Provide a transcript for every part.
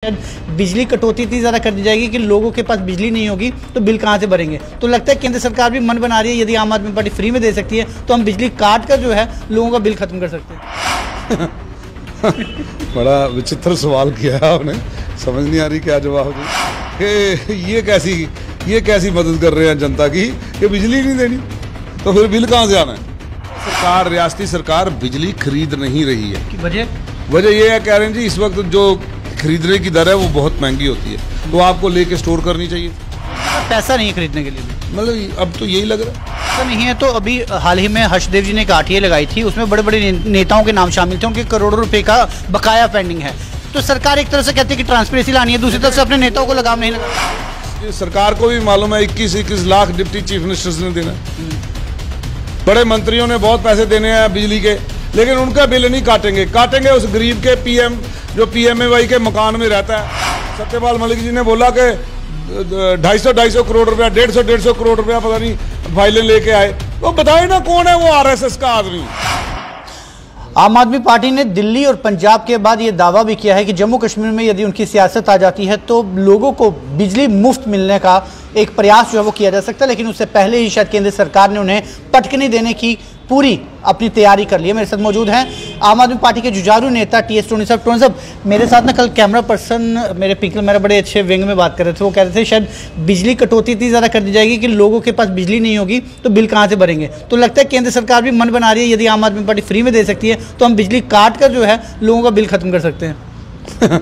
बिजली कटौती इतनी ज़्यादा कर दी जाएगी कि लोगों के पास बिजली नहीं होगी तो बिल कहाँ से भरेंगे। तो लगता है केंद्र सरकार भी मन बना रही है, यदि आम आदमी पार्टी फ्री में दे सकती है तो हम बिजली काट कर जो है लोगों का बिल खत्म कर सकते हैं। बड़ा विचित्र सवाल किया है आपने, समझ नहीं आ रही क्या जवाब दूं कि ये कैसी मदद कर रहे हैं जनता की कि बिजली नहीं देनी तो फिर बिल कहाँ से आना है। सरकार, रियासती सरकार बिजली खरीद नहीं रही है। वजह ये है, कह रहे हैं जी इस वक्त जो खरीदने की दर है वो बहुत महंगी होती है तो आपको लेके स्टोर करनी चाहिए। पैसा नहीं है खरीदने के लिए, मतलब अब तो यही लग रहा है ऐसा नहीं है। तो अभी हाल ही में हर्षदेव जी ने एक आरटीआई लगाई थी, उसमें बड़े बड़े नेताओं के नाम शामिल थे, उनके करोड़ों रुपए का बकाया पेंडिंग है। तो सरकार एक तरह से कहती है कि ट्रांसपेरेंसी लानी है, दूसरी तरफ से अपने नेताओं को लगाम नहीं लगा। सरकार को भी मालूम है 21 लाख डिप्टी चीफ मिनिस्टर्स ने देना, बड़े मंत्रियों ने बहुत पैसे देने हैं बिजली के, लेकिन उनका बिल नहीं काटेंगे उस गरीब के पीएम जो पीएमएवाई के मकान में रहता है। सत्यपाल मलिक जी ने बोला कि 250 करोड़ रुपया, 150 करोड़ रुपया पता नहीं फाइलें लेके आए। तो बताए ना कौन है वो आरएसएस का आदमी। आम आदमी पार्टी ने दिल्ली और पंजाब के बाद यह दावा भी किया है कि जम्मू कश्मीर में यदि उनकी सियासत आ जाती है तो लोगों को बिजली मुफ्त मिलने का एक प्रयास जो है वो किया जा सकता है, लेकिन उससे पहले ही शायद केंद्र सरकार ने उन्हें पटकनी देने की पूरी अपनी तैयारी कर ली है। मेरे साथ मौजूद हैं आम आदमी पार्टी के जुझारू नेता टीएस टोनी साहब। टोनी साहब, मेरे साथ ना कल कैमरा पर्सन मेरे पिंकल मेरा बड़े अच्छे विंग में बात कर रहे थे, वो कह रहे थे शायद बिजली कटौती इतनी ज़्यादा कर दी जाएगी कि लोगों के पास बिजली नहीं होगी तो बिल कहाँ से भरेंगे। तो लगता है केंद्र सरकार भी मन बना रही है, यदि आम आदमी पार्टी फ्री में दे सकती है तो हम बिजली काट कर जो है लोगों का बिल खत्म कर सकते हैं।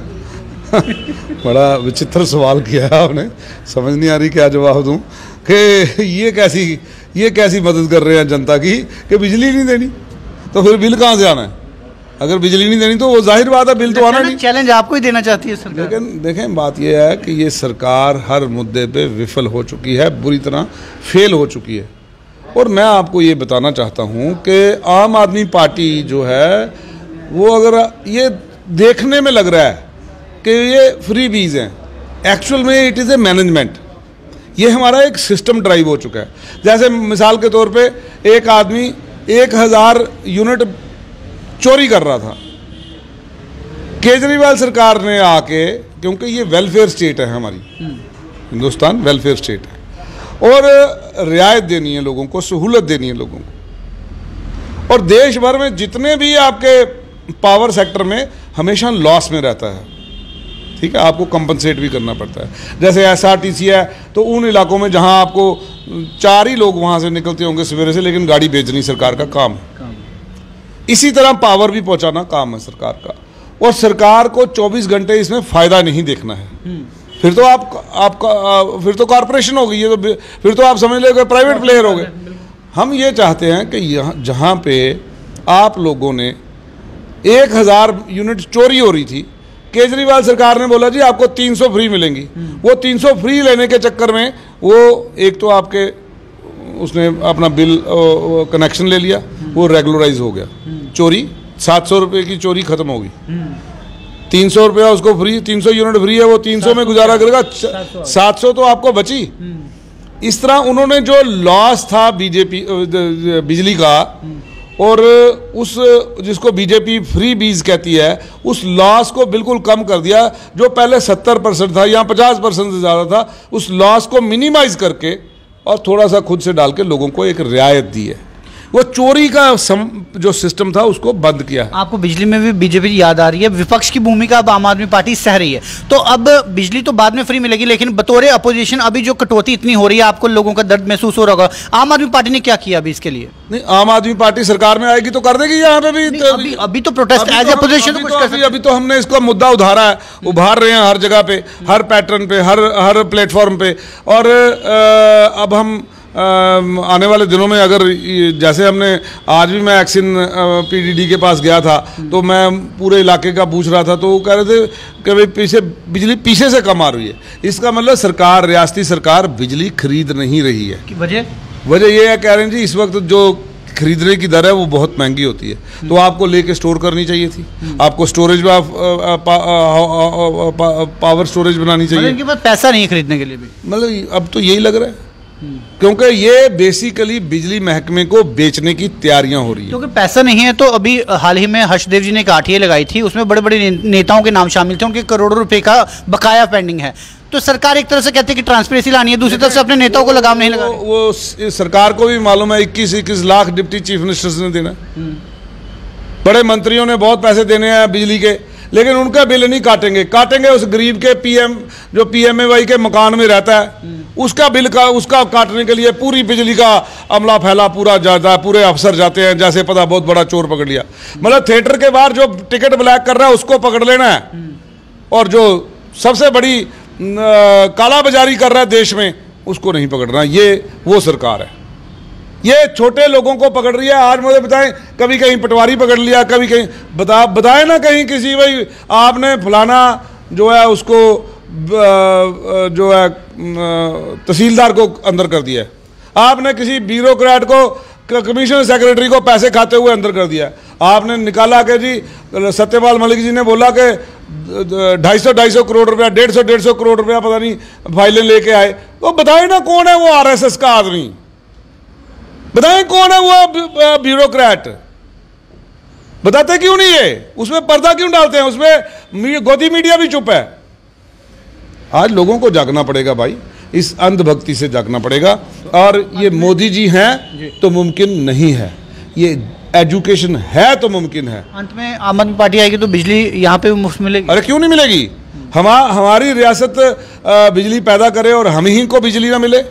बड़ा विचित्र सवाल किया है आपने, समझ नहीं आ रही क्या जवाब दूं कि ये कैसी मदद कर रहे हैं जनता की कि बिजली नहीं देनी तो फिर बिल कहाँ से आना है। अगर बिजली नहीं देनी तो वो जाहिर बात है बिल तो आना नहीं। चैलेंज आपको ही देना चाहती है सरकार। लेकिन देखें बात यह है कि ये सरकार हर मुद्दे पे विफल हो चुकी है, बुरी तरह फेल हो चुकी है। और मैं आपको ये बताना चाहता हूँ कि आम आदमी पार्टी जो है वो अगर ये देखने में लग रहा है कि ये फ्री बीज हैं, एक्चुअल में इट इज़ ए मैनेजमेंट। ये हमारा एक सिस्टम ड्राइव हो चुका है। जैसे मिसाल के तौर पे एक आदमी 1000 यूनिट चोरी कर रहा था, केजरीवाल सरकार ने आके, क्योंकि ये वेलफेयर स्टेट है हमारी, हिंदुस्तान वेलफेयर स्टेट है, और रियायत देनी है लोगों को, सहूलत देनी है लोगों को। और देश भर में जितने भी आपके पावर सेक्टर में हमेशा लॉस में रहता है, ठीक है, आपको कंपनसेट भी करना पड़ता है। जैसे एसआरटीसी है तो उन इलाकों में जहां आपको 4 ही लोग वहां से निकलते होंगे सवेरे से, लेकिन गाड़ी बेचनी सरकार का काम है। इसी तरह पावर भी पहुंचाना काम है सरकार का, और सरकार को 24 घंटे इसमें फायदा नहीं देखना है। फिर तो फिर तो कॉरपोरेशन हो गई है, तो फिर तो आप समझ लो प्राइवेट प्लेयर हो गए। हम ये चाहते हैं कि जहां पे आप लोगों ने 1000 यूनिट चोरी हो रही थी, केजरीवाल सरकार ने बोला जी आपको 300 फ्री मिलेंगी। वो 300 फ्री लेने के चक्कर में वो एक तो आपके उसने अपना बिल कनेक्शन ले लिया, वो रेगुलराइज हो गया। चोरी 700 रुपये की चोरी खत्म होगी, 300 रुपया उसको फ्री, 300 यूनिट फ्री है, वो 300 में गुजारा करेगा, 700 तो आपको बची। इस तरह उन्होंने जो लॉस था बीजेपी बिजली का, और उस जिसको बीजेपी फ्री बीज कहती है, उस लॉस को बिल्कुल कम कर दिया। जो पहले 70% था या 50% से ज़्यादा था, उस लॉस को मिनिमाइज करके और थोड़ा सा खुद से डाल के लोगों को एक रियायत दी है। वो चोरी का जो सिस्टम था उसको बंद किया है। आपको बिजली में भी बीजेपी याद आ रही है, विपक्ष की भूमिका अब आम आदमी पार्टी सह रही है। तो अब बिजली तो बाद में फ्री मिलेगी, लेकिन बतौर अपोजिशन अभी जो कटौती इतनी हो रही है, आपको लोगों का दर्द महसूस हो रहा होगा। आम आदमी पार्टी ने क्या किया अभी इसके लिए? नहीं, आम आदमी पार्टी सरकार में आएगी तो कर देगी। यहाँ पे भी अभी तो प्रोटेस्ट एज अपोजिशन अभी तो हमने इसका मुद्दा उभार रहे हैं हर जगह पे, हर पैटर्न पे, हर प्लेटफॉर्म पे। और अब हम आने वाले दिनों में, अगर जैसे हमने आज भी मैं एक्सिन पीडीडी के पास गया था तो मैं पूरे इलाके का पूछ रहा था, तो वो कह रहे थे कि भाई बिजली पीछे से कम आ रही है। इसका मतलब सरकार, रियासती सरकार बिजली खरीद नहीं रही है। वजह ये है, कह रहे हैं जी इस वक्त जो खरीदने की दर है वो बहुत महंगी होती है तो आपको लेके स्टोर करनी चाहिए थी, आपको स्टोरेज पावर स्टोरेज बनानी चाहिए। इनके पास पैसा नहीं खरीदने के लिए भी, मतलब अब तो यही लग रहा है। क्योंकि ये बेसिकली बिजली महकमे को बेचने की तैयारियां हो रही है। क्योंकि पैसा नहीं है तो अभी हाल ही में हर्षदेव जी ने एक आरटीआई लगाई थी, उसमें बड़े बड़े नेताओं के नाम शामिल थे, उनके करोड़ों रुपए का बकाया पेंडिंग है। तो सरकार एक तरह से कहती है कि ट्रांसपेरेंसी लानी है, दूसरी तरफ से अपने नेताओं को लगाम नहीं लगा। वो सरकार को भी मालूम है 21 लाख डिप्टी चीफ मिनिस्टर्स ने देना, बड़े मंत्रियों ने बहुत पैसे देने हैं बिजली के, लेकिन उनका बिल नहीं काटेंगे उस गरीब के जो PMAY के मकान में रहता है उसका बिल उसका काटने के लिए पूरी बिजली का अमला फैला पूरा जाता है, पूरे अफसर जाते हैं जैसे पता बहुत बड़ा चोर पकड़ लिया। मतलब थिएटर के बाहर जो टिकट ब्लैक कर रहा है उसको पकड़ लेना है, और जो सबसे बड़ी काला बाजारी कर रहा है देश में उसको नहीं पकड़ना। ये वो सरकार है, ये छोटे लोगों को पकड़ रही है। आज मुझे बताएं, कभी कहीं पटवारी पकड़ लिया, कभी कहीं बताए ना कहीं किसी भाई आपने फलाना जो है उसको जो है तहसीलदार को अंदर कर दिया, आपने किसी ब्यूरोक्रेट को कमिश्नर सेक्रेटरी को पैसे खाते हुए अंदर कर दिया, आपने निकाला कि जी सत्यपाल मलिक जी ने बोला कि 250 करोड़ रुपया 150 करोड़ रुपया पता नहीं फाइलें लेके आए। तो बताए ना कौन है वो RSS का आदमी, बताएं कौन है वो ब्यूरोक्रेट, बताते क्यों नहीं है, उसमें पर्दा क्यों डालते हैं, उसमें गोदी मीडिया भी चुप है। आज लोगों को जागना पड़ेगा भाई, इस अंधभक्ति से जागना पड़ेगा। और ये मोदी जी हैं तो मुमकिन नहीं है, ये एजुकेशन है तो मुमकिन है। अंत में आम आदमी पार्टी आएगी तो बिजली यहाँ पे भी मुफ्त मिलेगी। अरे क्यों नहीं मिलेगी, हमारी रियासत बिजली पैदा करे और हम ही को बिजली ना मिले,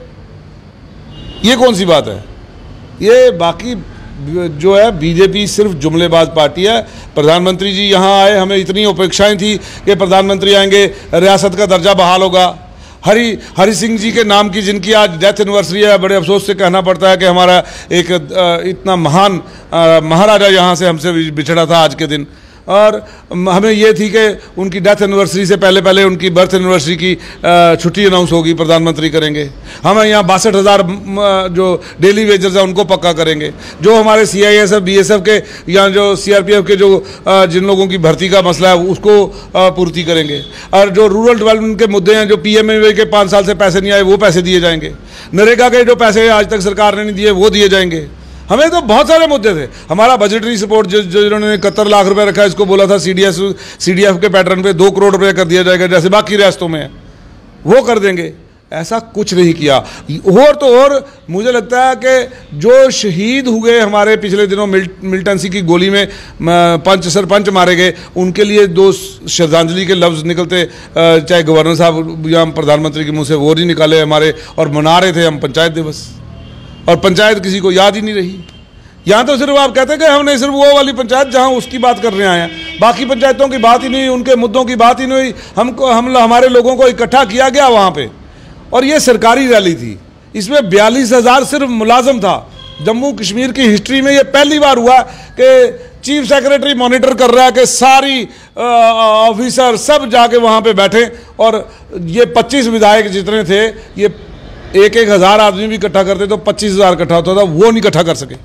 ये कौन सी बात है। ये बाकी जो है बीजेपी सिर्फ जुमलेबाज पार्टी है। प्रधानमंत्री जी यहाँ आए, हमें इतनी अपेक्षाएं थी कि प्रधानमंत्री आएंगे, रियासत का दर्जा बहाल होगा। हरि सिंह जी के नाम की जिनकी आज डेथ एनिवर्सरी है, बड़े अफसोस से कहना पड़ता है कि हमारा एक इतना महान महाराजा यहाँ से हमसे बिछड़ा था आज के दिन, और हमें ये थी कि उनकी डेथ एनिवर्सरी से पहले उनकी बर्थ एनिवर्सरी की छुट्टी अनाउंस होगी, प्रधानमंत्री करेंगे। हमें यहाँ 62,000 जो डेली वेजर्स हैं उनको पक्का करेंगे। जो हमारे CISF BSF के या जो CRPF के जो जिन लोगों की भर्ती का मसला है उसको पूर्ति करेंगे। और जो रूरल डेवलपमेंट के मुद्दे हैं, जो PMAY के 5 साल से पैसे नहीं आए वो पैसे दिए जाएंगे। नरेगा के जो पैसे आज तक सरकार ने नहीं दिए वो दिए जाएंगे। हमें तो बहुत सारे मुद्दे थे। हमारा बजटरी सपोर्ट जो जिन्होंने 71 लाख रुपए रखा है, इसको बोला था CDF के पैटर्न पे 2 करोड़ रुपए कर दिया जाएगा जैसे बाकी रियासतों में है, वो कर देंगे। ऐसा कुछ नहीं किया। और तो और मुझे लगता है कि जो शहीद हुए हमारे पिछले दिनों मिल्टन सी की गोली में सरपंच मारे गए, उनके लिए 2 श्रद्धांजलि के लफ्ज़ निकलते, चाहे गवर्नर साहब या प्रधानमंत्री के मुँह से वो नहीं निकाले हमारे, और मना रहे थे हम पंचायत दिवस, और पंचायत किसी को याद ही नहीं रही। यहाँ तो सिर्फ आप कहते हैं कि हमने सिर्फ वो वाली पंचायत जहाँ उसकी बात कर रहे हैं, बाकी पंचायतों की बात ही नहीं, उनके मुद्दों की बात ही नहीं हुई। हमारे लोगों को इकट्ठा किया गया वहाँ पे, और ये सरकारी रैली थी, इसमें 42,000 सिर्फ मुलाजम था। जम्मू कश्मीर की हिस्ट्री में ये पहली बार हुआ कि चीफ सेक्रेटरी मॉनिटर कर रहा है कि सारी ऑफिसर सब जाके वहाँ पे बैठे, और ये 25 विधायक जितने थे, ये 1-1 हज़ार आदमी भी इकट्ठा करते तो 25,000 इकट्ठा होता था, वो नहीं इकट्ठा कर सके।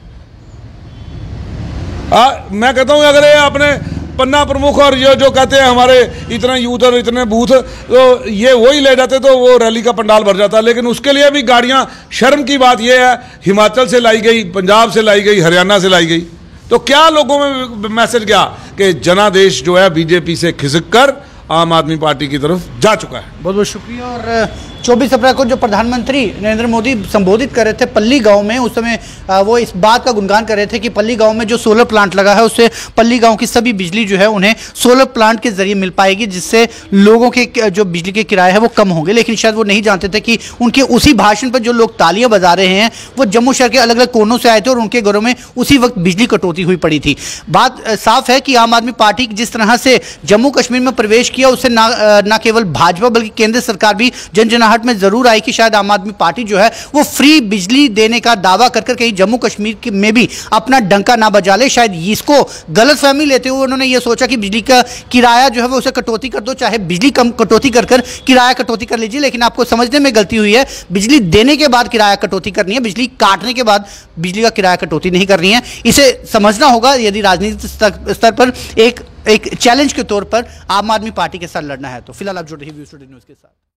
मैं कहता हूँ अगर ये अपने पन्ना प्रमुख और ये जो कहते हैं हमारे इतने यूथ और इतने बूथ, तो ये वही ले जाते तो वो रैली का पंडाल भर जाता। लेकिन उसके लिए भी गाड़ियाँ, शर्म की बात ये है, हिमाचल से लाई गई, पंजाब से लाई गई, हरियाणा से लाई गई। तो क्या लोगों में मैसेज गया कि जनादेश जो है बीजेपी से खिसक कर आम आदमी पार्टी की तरफ जा चुका है। बहुत बहुत शुक्रिया। और 24 अप्रैल को जो प्रधानमंत्री नरेंद्र मोदी संबोधित कर रहे थे पल्ली गांव में, उस समय वो इस बात का गुणगान कर रहे थे कि पल्ली गांव में जो सोलर प्लांट लगा है उससे पल्ली गांव की सभी बिजली जो है उन्हें सोलर प्लांट के जरिए मिल पाएगी, जिससे लोगों के जो बिजली के किराए हैं वो कम होंगे। लेकिन शायद वो नहीं जानते थे कि उनके उसी भाषण पर जो लोग तालियां बजा रहे हैं वो जम्मू शहर के अलग अलग कोनों से आए थे और उनके घरों में उसी वक्त बिजली कटौती हुई पड़ी थी। बात साफ है कि आम आदमी पार्टी जिस तरह से जम्मू कश्मीर में प्रवेश किया, उससे ना केवल भाजपा बल्कि केंद्र सरकार भी जनजनाहट में जरूर आई कि शायद आम आदमी पार्टी जो है वो फ्री बिजली देने का दावा कर कहीं जम्मू कश्मीर में भी अपना डंका ना बजा ले। शायद इसको गलतफहमी लेते हुए उन्होंने ये सोचा कि बिजली का किराया जो है वो उसे कटौती कर दो, चाहे बिजली कम कटौती कर किराया कटौती कर लीजिए। लेकिन आपको समझने में गलती हुई है, बिजली देने के बाद किराया कटौती करनी है, बिजली काटने के बाद बिजली का किराया कटौती नहीं करनी है। इसे समझना होगा यदि राजनीतिक स्तर पर एक चैलेंज के तौर पर आम आदमी पार्टी के साथ लड़ना है। तो फिलहाल आप जुड़ रही न्यूज़ के साथ।